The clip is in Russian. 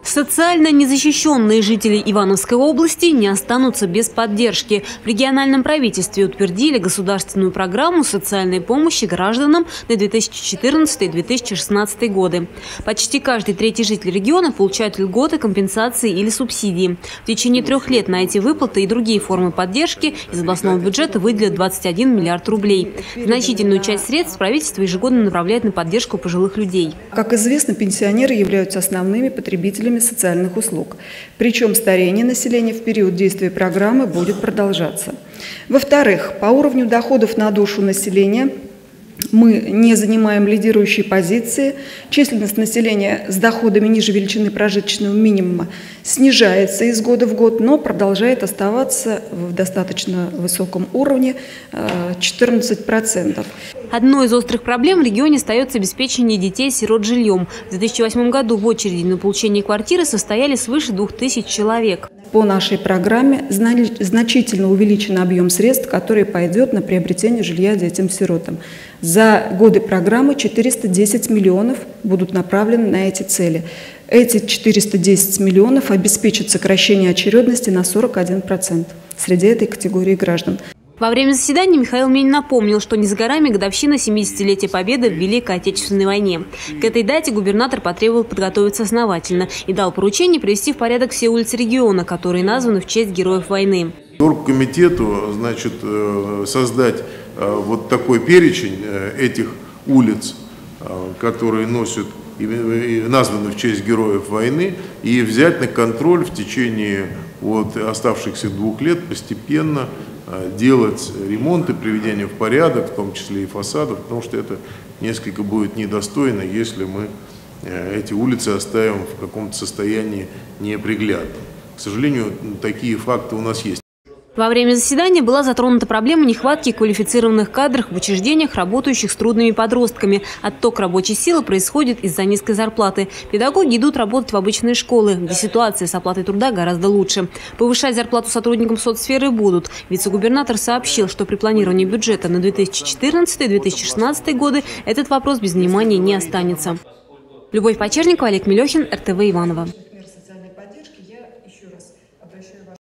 Социально незащищенные жители Ивановской области не останутся без поддержки. В региональном правительстве утвердили государственную программу социальной помощи гражданам на 2014-2016 годы. Почти каждый третий житель региона получает льготы, компенсации или субсидии. В течение 3 лет на эти выплаты и другие формы поддержки из областного бюджета выделят 21 миллиард рублей. Значительную часть средств правительство ежегодно направляет на поддержку пожилых людей. Как известно, пенсионеры являются основными потребителями социальных услуг. Причем старение населения в период действия программы будет продолжаться. Во-вторых, по уровню доходов на душу населения мы не занимаем лидирующие позиции. Численность населения с доходами ниже величины прожиточного минимума снижается из года в год, но продолжает оставаться в достаточно высоком уровне 14%. Одной из острых проблем в регионе остается обеспечение детей-сирот жильем. В 2008 году в очереди на получение квартиры состояли свыше 2000 человек. По нашей программе значительно увеличен объем средств, который пойдет на приобретение жилья детям-сиротам. За годы программы 410 миллионов будут направлены на эти цели. Эти 410 миллионов обеспечат сокращение очередности на 41% среди этой категории граждан. Во время заседания Михаил Минин напомнил, что не за горами годовщина 70-летия Победы в Великой Отечественной войне. К этой дате губернатор потребовал подготовиться основательно и дал поручение привести в порядок все улицы региона, которые названы в честь героев войны. Оргкомитету, значит, создать вот такой перечень этих улиц, которые носят названы в честь героев войны, и взять на контроль в течение оставшихся 2 лет постепенно делать ремонт и приведение в порядок, в том числе и фасадов, потому что это несколько будет недостойно, если мы эти улицы оставим в каком-то состоянии неприглядном. К сожалению, такие факты у нас есть. Во время заседания была затронута проблема нехватки квалифицированных кадров в учреждениях, работающих с трудными подростками. Отток рабочей силы происходит из-за низкой зарплаты. Педагоги идут работать в обычные школы, где ситуация с оплатой труда гораздо лучше. Повышать зарплату сотрудникам соцсферы будут. Вице-губернатор сообщил, что при планировании бюджета на 2014-2016 годы этот вопрос без внимания не останется. Любовь Почерникова, Олег Мелехин, РТВ Иваново.